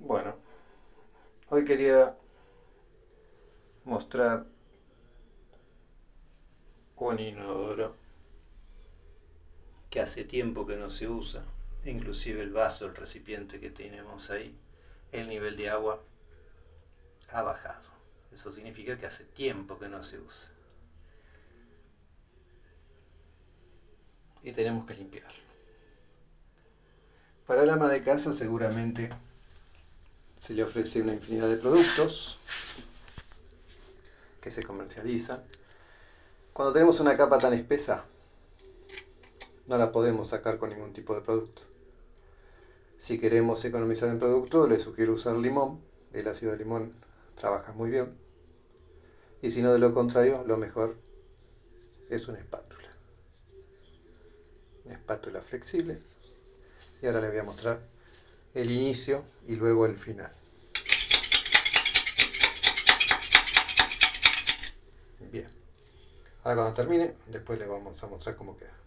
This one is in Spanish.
Bueno, hoy quería mostrar un inodoro que hace tiempo que no se usa, inclusive el vaso, el recipiente que tenemos ahí, el nivel de agua ha bajado. Eso significa que hace tiempo que no se usa. Y tenemos que limpiarlo. Para el ama de casa seguramente se le ofrece una infinidad de productos que se comercializan. Cuando tenemos una capa tan espesa, no la podemos sacar con ningún tipo de producto. Si queremos economizar en producto, les sugiero usar limón. El ácido de limón trabaja muy bien. Y si no, de lo contrario, lo mejor es una espátula. Una espátula flexible. Y ahora les voy a mostrar el inicio y luego el final. Bien. Ahora cuando termine, después les vamos a mostrar cómo queda.